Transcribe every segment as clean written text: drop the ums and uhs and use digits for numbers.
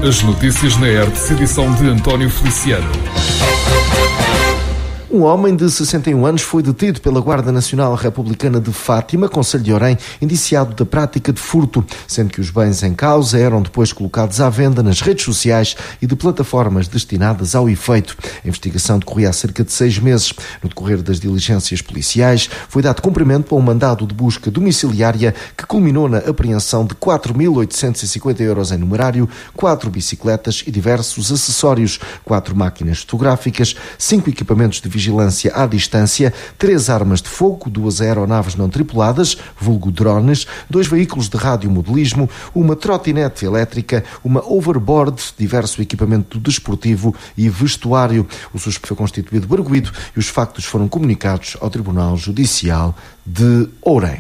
As notícias na Hertz, edição de António Feliciano. Um homem de 61 anos foi detido pela Guarda Nacional Republicana de Fátima, concelho de Orém, indiciado da prática de furto, sendo que os bens em causa eram depois colocados à venda nas redes sociais e de plataformas destinadas ao efeito. A investigação decorria há cerca de 6 meses. No decorrer das diligências policiais, foi dado cumprimento a um mandado de busca domiciliária que culminou na apreensão de 4.850 euros em numerário, 4 bicicletas e diversos acessórios, 4 máquinas fotográficas, 5 equipamentos de vigilância à distância, 3 armas de fogo, 2 aeronaves não tripuladas, vulgo drones, 2 veículos de radiomodelismo, uma trotinete elétrica, uma overboard, diverso equipamento desportivo e vestuário. O suspeito foi constituído arguido e os factos foram comunicados ao Tribunal Judicial de Orém.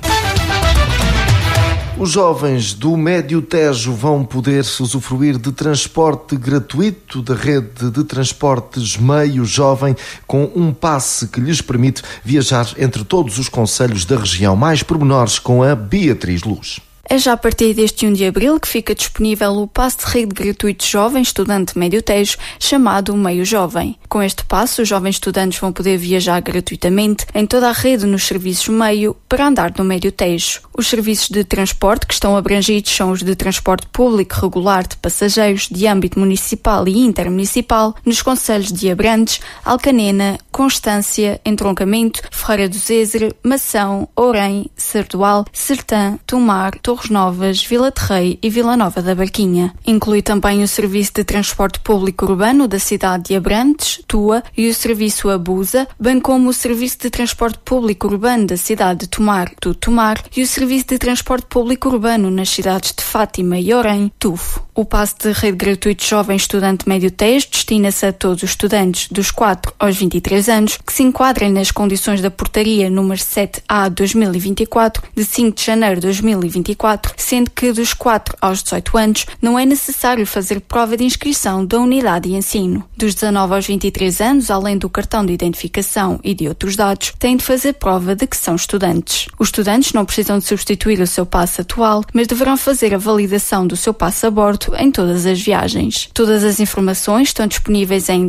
Os jovens do Médio Tejo vão poder usufruir de transporte gratuito da rede de transportes Meio Jovem com um passe que lhes permite viajar entre todos os concelhos da região. Mais pormenores com a Beatriz Luz. É já a partir deste 1 de abril que fica disponível o passe de rede gratuito jovem estudante Médio Tejo, chamado Meio Jovem. Com este passe, os jovens estudantes vão poder viajar gratuitamente em toda a rede nos serviços Meio para andar no Médio Tejo. Os serviços de transporte que estão abrangidos são os de transporte público regular de passageiros de âmbito municipal e intermunicipal nos concelhos de Abrantes, Alcanena, Constância, Entroncamento, Ferreira do Zezer, Mação, Orém, Sardual, Sertã, Tomar, Torres Novas, Vila de Rei e Vila Nova da Barquinha. Inclui também o serviço de transporte público urbano da cidade de Abrantes, Tua e o serviço Abusa, bem como o serviço de transporte público urbano da cidade de Tomar, Tomar e o serviço de transporte público urbano nas cidades de Fátima e Orém, Tufo. O passe de rede gratuito jovem estudante Médio Tejo destina-se a todos os estudantes dos 4 aos 23 anos que se enquadrem nas condições da portaria número 7A 2024 de 5 de janeiro de 2024, sendo que dos 4 aos 18 anos não é necessário fazer prova de inscrição da unidade de ensino. Dos 19 aos 23 anos, além do cartão de identificação e de outros dados, têm de fazer prova de que são estudantes. Os estudantes não precisam de substituir o seu passe atual, mas deverão fazer a validação do seu passe a bordo em todas as viagens. Todas as informações estão disponíveis em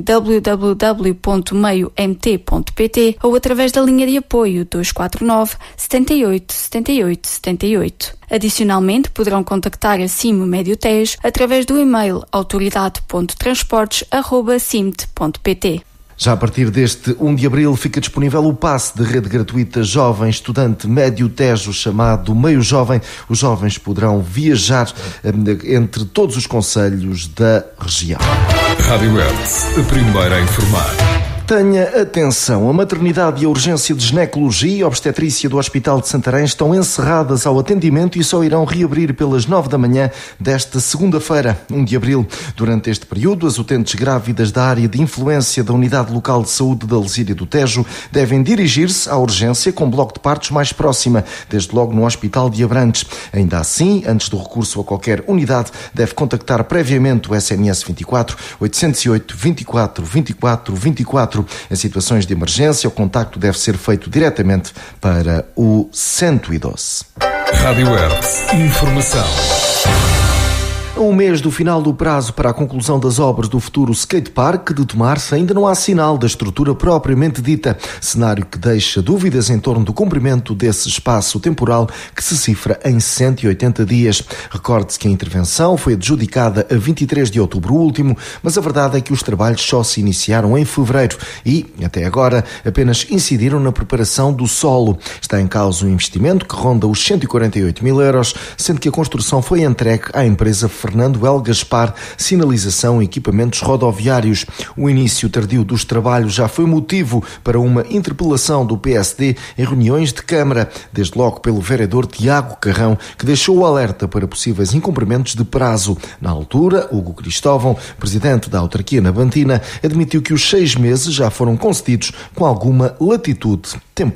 www.meiomt.pt ou através da linha de apoio 249 78 78 78. Adicionalmente, poderão contactar a CIM Médio Tejo através do e-mail autoridade.transportes@cimt.pt. Já a partir deste 1 de abril fica disponível o passe de rede gratuita jovem estudante Médio Tejo, chamado Meio Jovem. Os jovens poderão viajar entre todos os concelhos da região. Rádio Hertz, a primeira a informar. Tenha atenção, a maternidade e a urgência de ginecologia e obstetrícia do Hospital de Santarém estão encerradas ao atendimento e só irão reabrir pelas 9 da manhã desta segunda-feira, 1 de abril. Durante este período, as utentes grávidas da área de influência da Unidade Local de Saúde da Lesíria do Tejo devem dirigir-se à urgência com bloco de partos mais próxima, desde logo no Hospital de Abrantes. Ainda assim, antes do recurso a qualquer unidade, deve contactar previamente o SMS 24 808 24 24 24. Em situações de emergência, o contacto deve ser feito diretamente para o 112. Rádio Hertz, informação. A um mês do final do prazo para a conclusão das obras do futuro skatepark de Tomar, ainda não há sinal da estrutura propriamente dita, cenário que deixa dúvidas em torno do cumprimento desse espaço temporal que se cifra em 180 dias. Recorde-se que a intervenção foi adjudicada a 23 de outubro último, mas a verdade é que os trabalhos só se iniciaram em fevereiro e, até agora, apenas incidiram na preparação do solo. Está em causa um investimento que ronda os 148 mil euros, sendo que a construção foi entregue à empresa Fernando L. Gaspar, sinalização e equipamentos rodoviários. O início tardio dos trabalhos já foi motivo para uma interpelação do PSD em reuniões de Câmara, desde logo pelo vereador Tiago Carrão, que deixou o alerta para possíveis incumprimentos de prazo. Na altura, Hugo Cristóvão, presidente da autarquia nabantina, admitiu que os 6 meses já foram concedidos com alguma latitude temporal.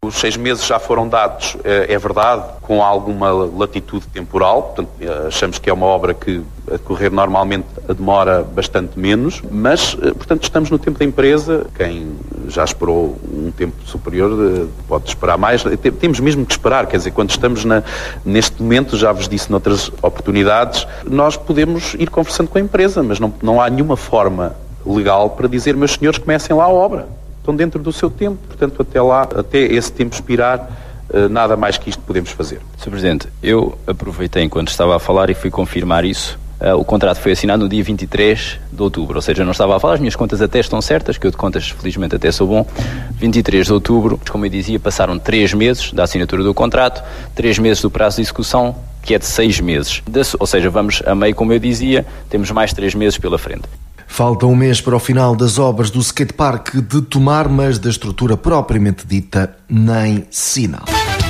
Os 6 meses já foram dados, é verdade, com alguma latitude temporal, portanto, achamos que é uma obra que a decorrer normalmente demora bastante menos, mas, portanto, estamos no tempo da empresa. Quem já esperou um tempo superior pode esperar mais. Temos mesmo que esperar, quer dizer, quando estamos neste momento, já vos disse noutras oportunidades, nós podemos ir conversando com a empresa, mas não há nenhuma forma legal para dizer, meus senhores, comecem lá a obra. Estão dentro do seu tempo, portanto, até esse tempo expirar, nada mais que isto podemos fazer. Sr. Presidente, eu aproveitei enquanto estava a falar e fui confirmar isso. O contrato foi assinado no dia 23 de outubro, ou seja, eu não estava a falar, as minhas contas até estão certas, que eu de contas felizmente até sou bom. 23 de outubro, como eu dizia, passaram 3 meses da assinatura do contrato, 3 meses do prazo de execução, que é de 6 meses. Ou seja, vamos a meio, como eu dizia, temos mais 3 meses pela frente. Falta um mês para o final das obras do skatepark de Tomar, mas da estrutura propriamente dita nem sinal.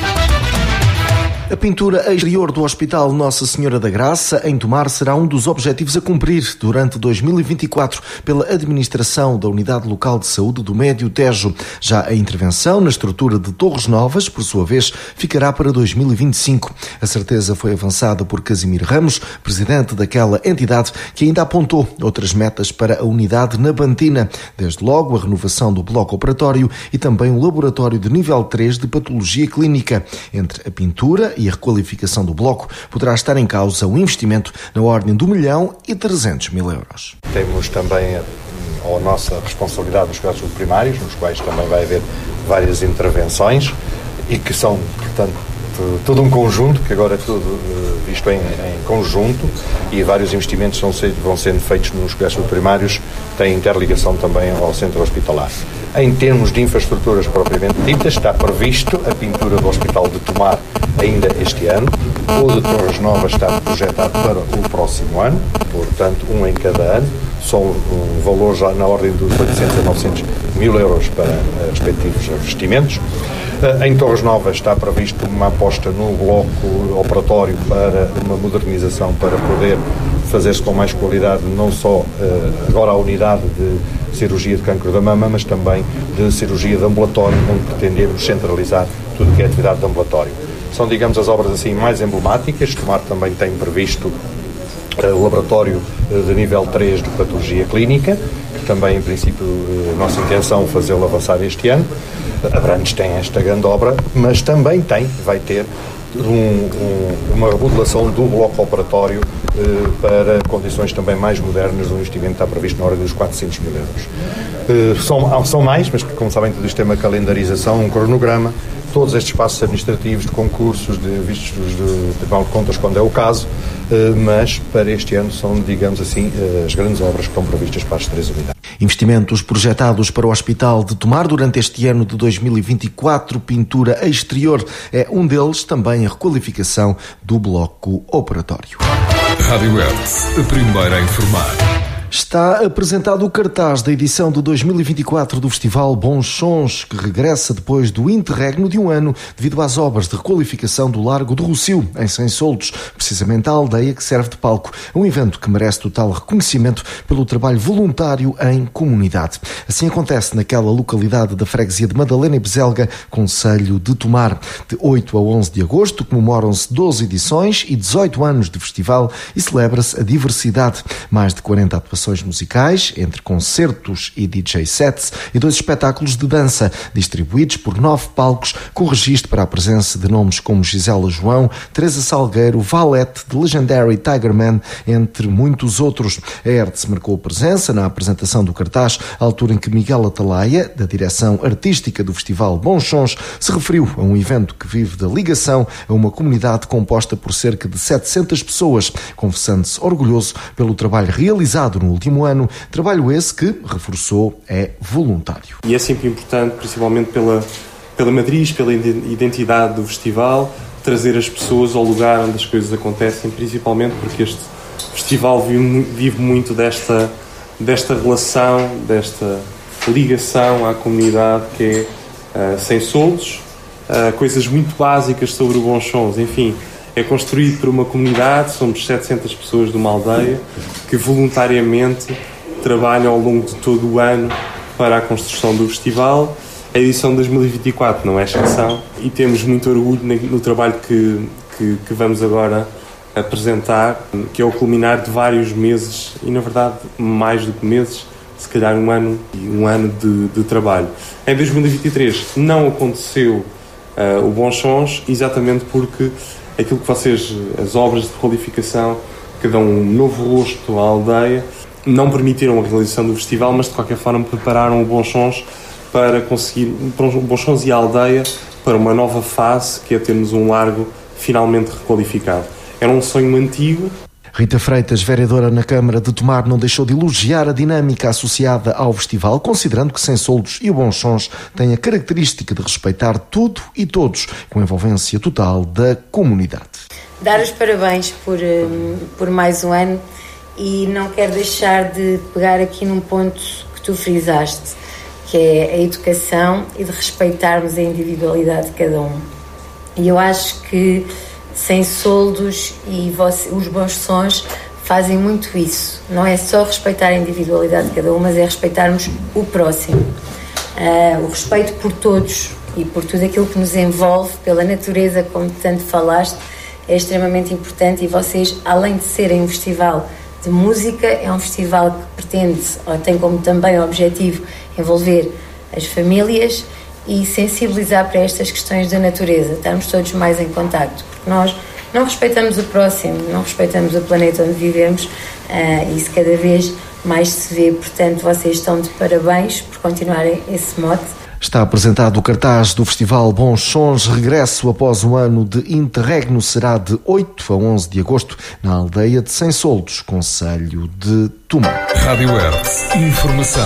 A pintura exterior do Hospital Nossa Senhora da Graça, em Tomar, será um dos objetivos a cumprir durante 2024 pela administração da Unidade Local de Saúde do Médio Tejo. Já a intervenção na estrutura de Torres Novas, por sua vez, ficará para 2025. A certeza foi avançada por Casimiro Ramos, presidente daquela entidade, que ainda apontou outras metas para a unidade na Bantina, desde logo a renovação do bloco operatório e também um laboratório de nível 3 de patologia clínica. Entre a pintura e a requalificação do bloco, poderá estar em causa um investimento na ordem de 1.300.000 euros. Temos também a nossa responsabilidade nos cuidados primários, nos quais também vai haver várias intervenções e que são, portanto, todo um conjunto, que agora é tudo visto em conjunto, e vários investimentos vão sendo feitos nos cuidados primários, tem interligação também ao centro hospitalar. Em termos de infraestruturas propriamente ditas, está previsto a pintura do Hospital de Tomar ainda este ano, o de Torres Novas está projetado para o próximo ano, portanto, um em cada ano, são valores já na ordem dos 800 a 900 mil euros para respectivos investimentos. Em Torres Novas está previsto uma aposta no bloco operatório para uma modernização, para poder fazer-se com mais qualidade, não só agora a unidade de cirurgia de cancro da mama, mas também de cirurgia de ambulatório, onde pretendemos centralizar tudo que é atividade de ambulatório. São, digamos, as obras assim mais emblemáticas. Tomar também tem previsto o laboratório de nível 3 de patologia clínica, que também, em princípio, nossa intenção fazê-lo avançar este ano. Abrantes tem esta grande obra, mas também vai ter uma remodelação do bloco operatório para condições também mais modernas. Um investimento está previsto na ordem dos 400 mil euros. São mais, mas como sabem, tudo isto tem uma calendarização, um cronograma. Todos estes passos administrativos de concursos, de vistos de Tribunal de Contas, quando é o caso, mas para este ano são, digamos assim, as grandes obras que estão previstas para as 3 unidades. Investimentos projetados para o Hospital de Tomar durante este ano de 2024, pintura exterior é um deles, também a requalificação do bloco operatório. Rádio Hertz, a primeira a informar. Está apresentado o cartaz da edição de 2024 do Festival Bons Sons, que regressa depois do interregno de um ano devido às obras de requalificação do Largo do Rossio, em Sem-Soldos, precisamente a aldeia que serve de palco. Um evento que merece total reconhecimento pelo trabalho voluntário em comunidade. Assim acontece naquela localidade da freguesia de Madalena e Bezelga, concelho de Tomar. De 8 a 11 de agosto comemoram-se 12 edições e 18 anos de festival e celebra-se a diversidade. Mais de 40 atuações musicais, entre concertos e DJ sets, e 2 espetáculos de dança, distribuídos por 9 palcos, com registro para a presença de nomes como Gisela João, Teresa Salgueiro, Valete, The Legendary Tigerman, entre muitos outros. A Hertz marcou presença na apresentação do cartaz, à altura em que Miguel Atalaia, da direção artística do Festival Bons Sons, se referiu a um evento que vive da ligação a uma comunidade composta por cerca de 700 pessoas, confessando-se orgulhoso pelo trabalho realizado no último ano, trabalho esse que, reforçou, é voluntário. E é sempre importante, principalmente pela matriz, pela identidade do festival, trazer as pessoas ao lugar onde as coisas acontecem, principalmente porque este festival vive muito desta relação, desta ligação à comunidade que é Sem-Soldos, coisas muito básicas sobre o Bons Sons, enfim. É construído por uma comunidade, somos 700 pessoas de uma aldeia que voluntariamente trabalham ao longo de todo o ano para a construção do festival A edição de 2024 não é exceção e temos muito orgulho no trabalho que vamos agora apresentar, que é o culminar de vários meses e, na verdade, mais do que meses, se calhar um ano de trabalho. Em 2023 não aconteceu o Bons Sons, exatamente porque aquilo que as obras de requalificação, que dão um novo rosto à aldeia, não permitiram a realização do festival, mas de qualquer forma prepararam o Bons Sons para conseguir, o Bons Sons e a aldeia, para uma nova fase, que é termos um largo finalmente requalificado. Era um sonho antigo. Rita Freitas, vereadora na Câmara de Tomar, não deixou de elogiar a dinâmica associada ao festival, considerando que Sem Soldos e o Bons Sons têm a característica de respeitar tudo e todos, com envolvência total da comunidade. Dar os parabéns por mais um ano e não quero deixar de pegar aqui num ponto que tu frisaste, que é a educação e de respeitarmos a individualidade de cada um. E eu acho que Sem Soldos e os Bons Sons fazem muito isso. Não é só respeitar a individualidade de cada um, mas é respeitarmos o próximo. O respeito por todos e por tudo aquilo que nos envolve, pela natureza, como tanto falaste, é extremamente importante. E vocês, além de serem um festival de música, é um festival que pretende, ou tem como também objetivo, envolver as famílias e sensibilizar para estas questões da natureza, estarmos todos mais em contacto, porque nós não respeitamos o próximo, não respeitamos o planeta onde vivemos, e isso cada vez mais se vê. Portanto, vocês estão de parabéns por continuarem esse mote. Está apresentado o cartaz do Festival Bons Sons. Regresso após um ano de interregno será de 8 a 11 de agosto na aldeia de Sem Soldos, concelho de Tomar. Rádio Hertz. Informação.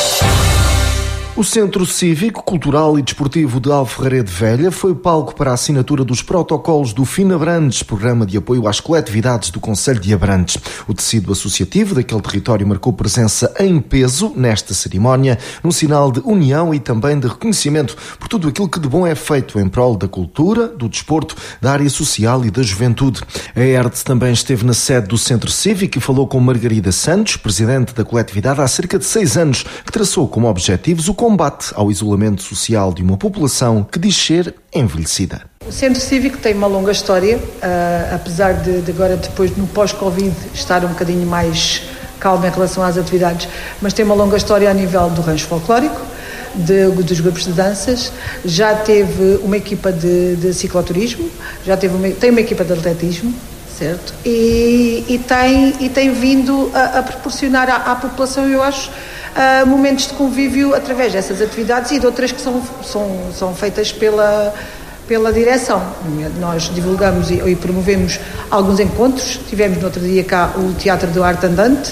O Centro Cívico, Cultural e Desportivo de Alferreira Velha foi palco para a assinatura dos protocolos do FINABrantes, Programa de Apoio às Coletividades do Concelho de Abrantes. O tecido associativo daquele território marcou presença em peso nesta cerimónia, num sinal de união e também de reconhecimento por tudo aquilo que de bom é feito em prol da cultura, do desporto, da área social e da juventude. A Hertz também esteve na sede do Centro Cívico e falou com Margarida Santos, presidente da coletividade há cerca de 6 anos, que traçou como objetivos o combate ao isolamento social de uma população que diz ser envelhecida. O Centro Cívico tem uma longa história, apesar de agora, depois no pós-Covid, estar um bocadinho mais calmo em relação às atividades, mas tem uma longa história a nível do rancho folclórico, dos grupos de danças, já teve uma equipa de cicloturismo, tem uma equipa de atletismo, certo? E tem vindo a proporcionar à população, eu acho, momentos de convívio através dessas atividades e de outras que são feitas pela direção. Nós divulgamos e promovemos alguns encontros. Tivemos no outro dia cá o Teatro do Arte Andante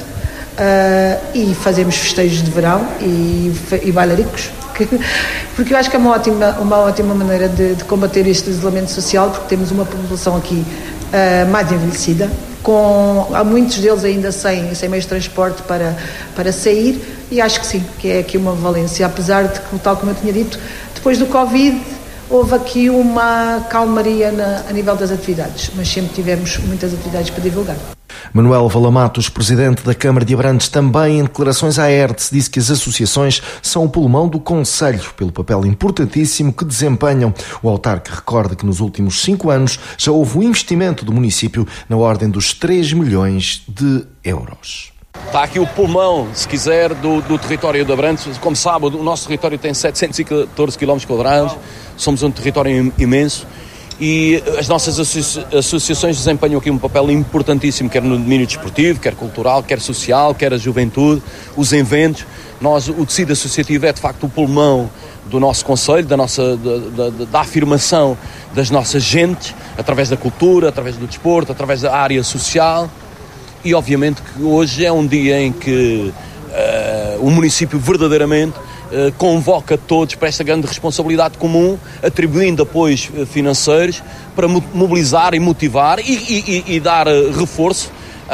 e fazemos festejos de verão e bailaricos, porque eu acho que é uma ótima maneira de combater este isolamento social, porque temos uma população aqui mais envelhecida, há muitos deles ainda sem meios de transporte para sair, e acho que sim, que é aqui uma valência, apesar de que, tal como eu tinha dito, depois do Covid houve aqui uma calmaria a nível das atividades, mas sempre tivemos muitas atividades para divulgar. Manuel Valamatos, presidente da Câmara de Abrantes, também em declarações à Hertz, disse que as associações são o pulmão do concelho pelo papel importantíssimo que desempenham. O autarca recorda que nos últimos 5 anos já houve um investimento do município na ordem dos 3 milhões de euros. Está aqui o pulmão, se quiser, do território de Abrantes. Como sabe, o nosso território tem 714 km², somos um território imenso. E as nossas associações desempenham aqui um papel importantíssimo, quer no domínio desportivo, quer cultural, quer social, quer a juventude, os eventos. O tecido associativo é de facto o pulmão do nosso concelho, da afirmação das nossas gentes, através da cultura, através do desporto, através da área social. E obviamente que hoje é um dia em que o município verdadeiramente convoca todos para esta grande responsabilidade comum, atribuindo apoios financeiros para mobilizar e motivar e dar reforço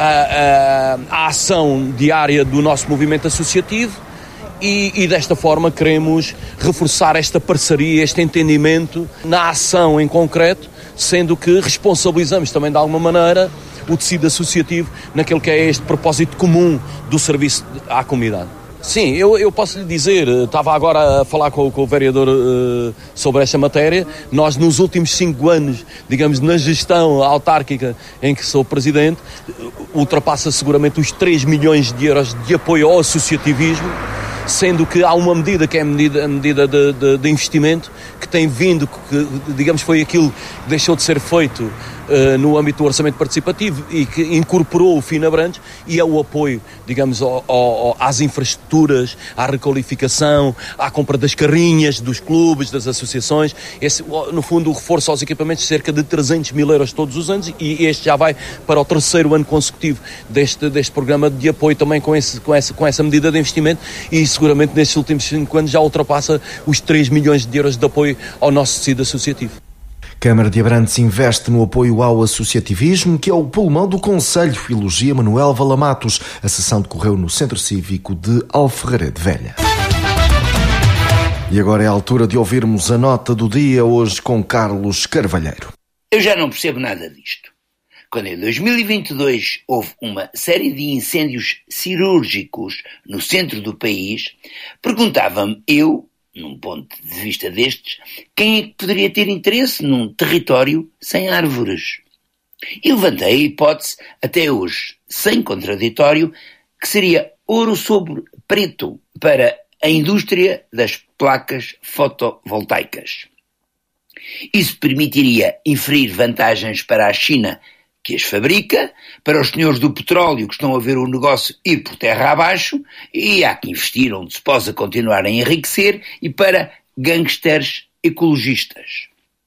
à ação diária do nosso movimento associativo e desta forma queremos reforçar esta parceria, este entendimento na ação em concreto, sendo que responsabilizamos também de alguma maneira o tecido associativo naquele que é este propósito comum do serviço à comunidade. Sim, eu posso lhe dizer, estava agora a falar com o vereador sobre esta matéria. Nós, nos últimos 5 anos, digamos, na gestão autárquica em que sou presidente, ultrapassa seguramente os 3 milhões de euros de apoio ao associativismo, sendo que há uma medida que é a medida de investimento que tem vindo, que digamos foi aquilo que deixou de ser feito no âmbito do orçamento participativo e que incorporou o FINABrantes, e é o apoio, digamos, às infraestruturas, à requalificação, à compra das carrinhas, dos clubes, das associações. Esse, no fundo, o reforço aos equipamentos, cerca de 300 mil euros todos os anos, e este já vai para o 3º ano consecutivo deste programa de apoio também com essa medida de investimento, e seguramente nestes últimos 5 anos já ultrapassa os 3 milhões de euros de apoio ao nosso tecido associativo. Câmara de Abrantes investe no apoio ao associativismo, que é o pulmão do Conselho, elogia Manuel Valamatos. A sessão decorreu no Centro Cívico de Alferrarede Velha. E agora é a altura de ouvirmos a nota do dia, hoje com Carlos Carvalheiro. Eu já não percebo nada disto. Quando em 2022 houve uma série de incêndios cirúrgicos no centro do país, perguntava-me eu, num ponto de vista destes, quem é que poderia ter interesse num território sem árvores? E levantei a hipótese, até hoje, sem contraditório, que seria ouro sobre preto para a indústria das placas fotovoltaicas. Isso permitiria inferir vantagens para a China, que as fabrica, para os senhores do petróleo que estão a ver o negócio ir por terra abaixo, e há que investir onde se possa continuar a enriquecer, e para gangsters ecologistas.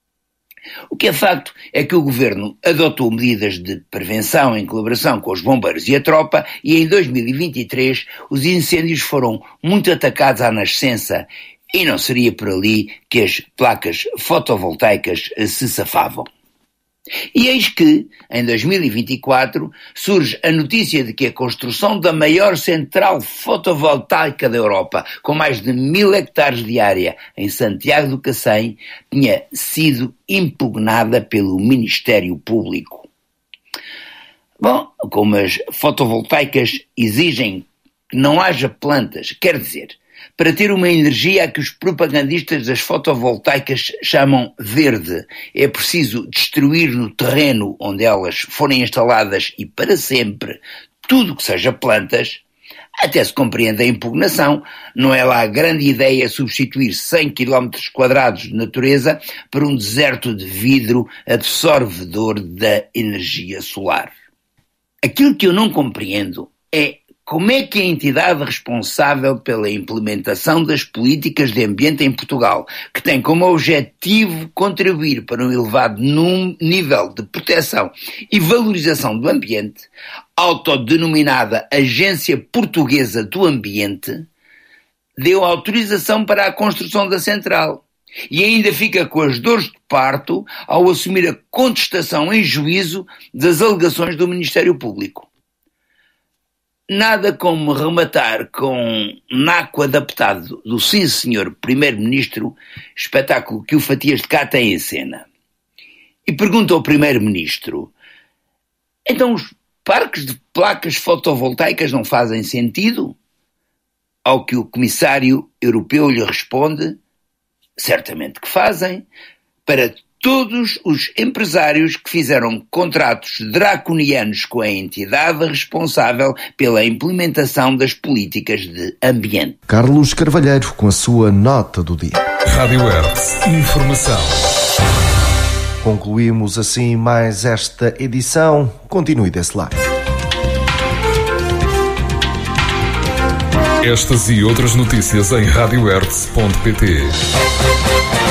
O que é facto é que o governo adotou medidas de prevenção em colaboração com os bombeiros e a tropa, e em 2023 os incêndios foram muito atacados à nascença, e não seria por ali que as placas fotovoltaicas se safavam. E eis que, em 2024, surge a notícia de que a construção da maior central fotovoltaica da Europa, com mais de 1000 hectares de área, em Santiago do Cacém, tinha sido impugnada pelo Ministério Público. Bom, como as fotovoltaicas exigem que não haja plantas, quer dizer, para ter uma energia a que os propagandistas das fotovoltaicas chamam verde, é preciso destruir no terreno onde elas forem instaladas e para sempre tudo que seja plantas. Até se compreende a impugnação, não é lá a grande ideia substituir 100 km² de natureza por um deserto de vidro absorvedor da energia solar. Aquilo que eu não compreendo é como é que a entidade responsável pela implementação das políticas de ambiente em Portugal, que tem como objetivo contribuir para um elevado nível de proteção e valorização do ambiente, autodenominada Agência Portuguesa do Ambiente, deu autorização para a construção da central e ainda fica com as dores de parto ao assumir a contestação em juízo das alegações do Ministério Público. Nada como rematar com naco adaptado do sim senhor Primeiro-Ministro, espetáculo que o Fatias de Cá tem em cena. E pergunta ao Primeiro-Ministro: então os parques de placas fotovoltaicas não fazem sentido? Ao que o Comissário Europeu lhe responde: certamente que fazem, para todos os empresários que fizeram contratos draconianos com a entidade responsável pela implementação das políticas de ambiente. Carlos Carvalheiro, com a sua nota do dia. Rádio Hertz, informação. Concluímos assim mais esta edição. Continue desse lado. Estas e outras notícias em radiohertz.pt.